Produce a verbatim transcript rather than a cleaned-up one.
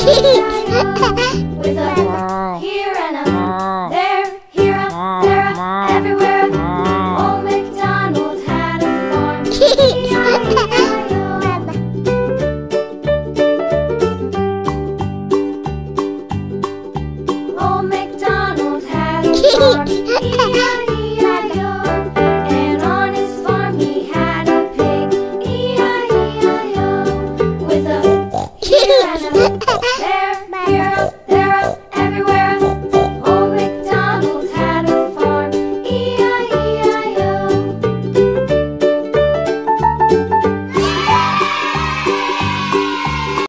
With a here and a there, here a, there a, everywhere. Old MacDonald had a farm. E I E I O. Old MacDonald had a farm. E I E I O. And on his farm he had a pig. E I E I O. With a here and a there, here a